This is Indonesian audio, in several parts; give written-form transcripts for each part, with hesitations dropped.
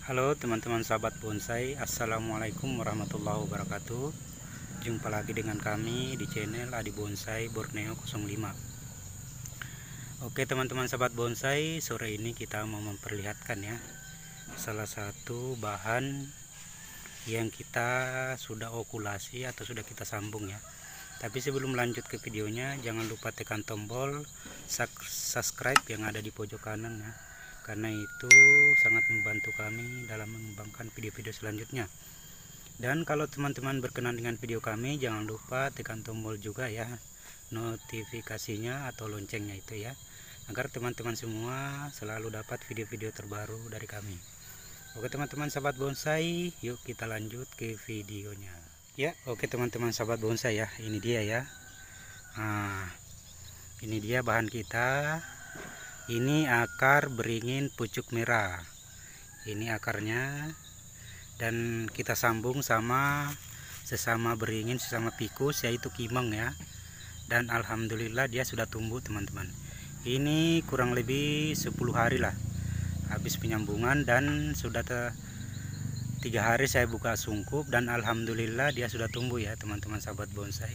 Halo teman-teman sahabat bonsai, assalamualaikum warahmatullahi wabarakatuh. Jumpa lagi dengan kami di channel Adi Bonsai Borneo 05. Oke teman-teman sahabat bonsai, sore ini kita mau memperlihatkan ya salah satu bahan yang kita sudah okulasi atau sudah kita sambung ya. Tapi sebelum lanjut ke videonya, jangan lupa tekan tombol subscribe yang ada di pojok kanan ya, karena itu sangat membantu kami dalam mengembangkan video-video selanjutnya. Dan kalau teman-teman berkenan dengan video kami, jangan lupa tekan tombol juga ya notifikasinya atau loncengnya itu ya, agar teman-teman semua selalu dapat video-video terbaru dari kami. Oke teman-teman sahabat bonsai, yuk kita lanjut ke videonya ya. Oke teman-teman sahabat bonsai ya, ini dia ya. Nah, ini dia bahan kita. Ini akar beringin pucuk merah. Ini akarnya, dan kita sambung sama sesama beringin, sesama pikus, yaitu kimeng ya. Dan alhamdulillah dia sudah tumbuh teman-teman. Ini kurang lebih 10 hari lah habis penyambungan, dan sudah 3 hari saya buka sungkup, dan alhamdulillah dia sudah tumbuh ya teman-teman sahabat bonsai.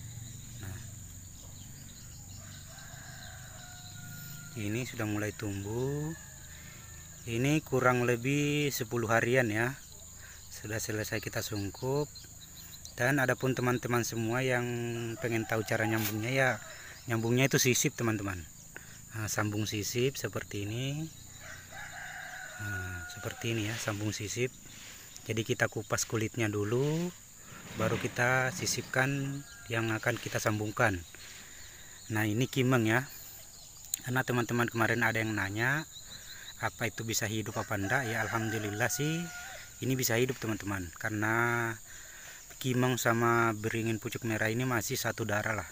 Ini sudah mulai tumbuh. Ini kurang lebih 10 harian ya, sudah selesai kita sungkup. Dan adapun teman-teman semua yang pengen tahu cara nyambungnya ya, nyambungnya itu sisip teman-teman. Nah, sambung sisip seperti ini. Nah, seperti ini ya, sambung sisip. Jadi kita kupas kulitnya dulu, baru kita sisipkan yang akan kita sambungkan. Nah ini kimeng ya, karena teman-teman kemarin ada yang nanya apa itu bisa hidup apa enggak ya. Alhamdulillah sih ini bisa hidup teman-teman, karena kimeng sama beringin pucuk merah ini masih satu darah lah,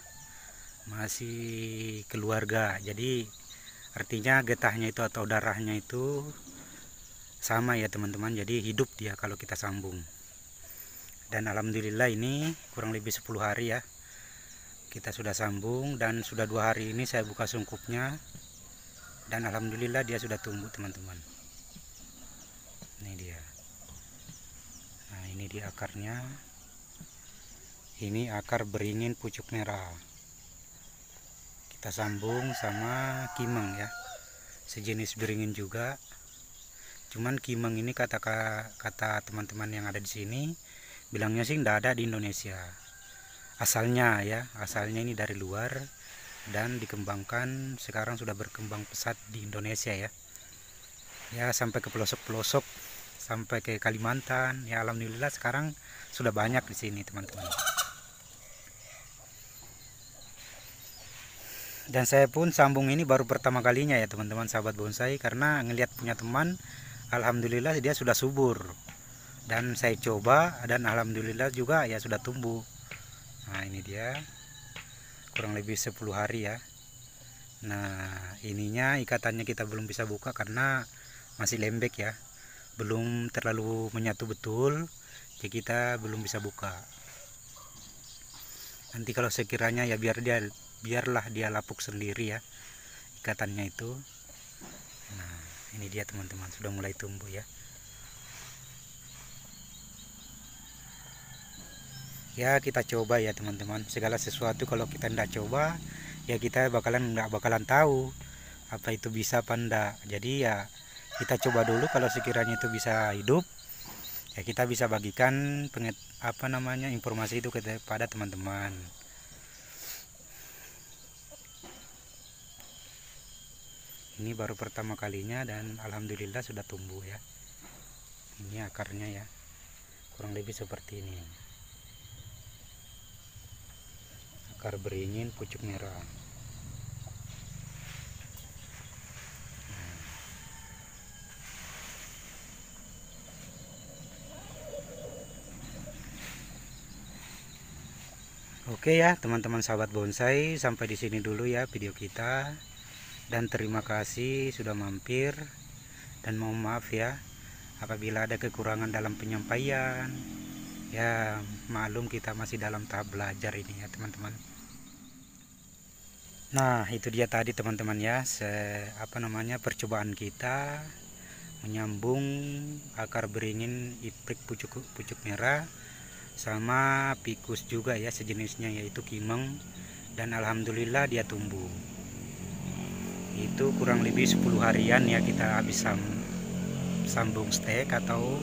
masih keluarga. Jadi artinya getahnya itu atau darahnya itu sama ya teman-teman, jadi hidup dia kalau kita sambung. Dan alhamdulillah ini kurang lebih 10 hari ya kita sudah sambung, dan sudah 2 hari ini saya buka sungkupnya, dan alhamdulillah dia sudah tumbuh teman-teman. Ini dia. Nah ini dia akarnya. Ini akar beringin pucuk merah, kita sambung sama kimeng ya, sejenis beringin juga. Cuman kimeng ini kata teman-teman yang ada di sini bilangnya sih tidak ada di Indonesia. Asalnya ya, asalnya ini dari luar, dan dikembangkan sekarang sudah berkembang pesat di Indonesia ya. Ya sampai ke pelosok-pelosok, sampai ke Kalimantan. Ya alhamdulillah sekarang sudah banyak di sini teman-teman. Dan saya pun sambung ini baru pertama kalinya ya teman-teman sahabat bonsai, karena ngelihat punya teman, alhamdulillah dia sudah subur, dan saya coba dan alhamdulillah juga ya sudah tumbuh. Nah ini dia kurang lebih 10 hari ya. Nah ininya ikatannya kita belum bisa buka karena masih lembek ya, belum terlalu menyatu betul, jadi kita belum bisa buka. Nanti kalau sekiranya ya biarlah dia lapuk sendiri ya ikatannya itu. Nah ini dia teman-teman, sudah mulai tumbuh ya. Ya kita coba ya teman-teman, segala sesuatu kalau kita tidak coba ya kita nggak bakalan tahu apa itu bisa apa enggak. Jadi ya kita coba dulu, kalau sekiranya itu bisa hidup ya kita bisa bagikan informasi itu kepada teman-teman. Ini baru pertama kalinya dan alhamdulillah sudah tumbuh ya. Ini akarnya ya, kurang lebih seperti ini. Akar beringin pucuk merah. Oke ya teman-teman sahabat bonsai, sampai di sini dulu ya video kita, dan terima kasih sudah mampir, dan mohon maaf ya apabila ada kekurangan dalam penyampaian ya. Maklum kita masih dalam tahap belajar ini ya teman-teman. Nah itu dia tadi teman-teman ya, percobaan kita menyambung akar beringin iprik pucuk merah, sama pikus juga ya sejenisnya, yaitu kimeng. Dan alhamdulillah dia tumbuh. Itu kurang lebih 10 harian ya kita habis sambung stek atau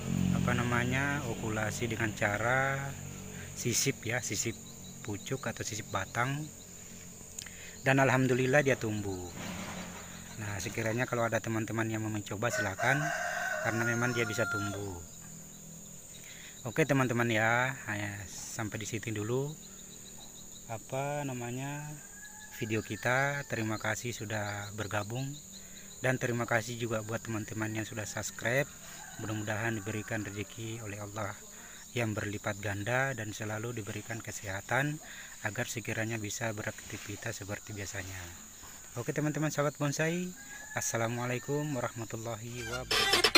okulasi dengan cara sisip ya, sisip pucuk atau sisip batang. Dan alhamdulillah dia tumbuh. Nah, sekiranya kalau ada teman-teman yang mau mencoba silakan, karena memang dia bisa tumbuh. Oke teman-teman ya, sampai di sini dulu video kita. Terima kasih sudah bergabung, dan terima kasih juga buat teman-teman yang sudah subscribe. Mudah-mudahan diberikan rezeki oleh Allah yang berlipat ganda dan selalu diberikan kesehatan agar sekiranya bisa beraktivitas seperti biasanya. Oke teman-teman sahabat bonsai, assalamualaikum warahmatullahi wabarakatuh.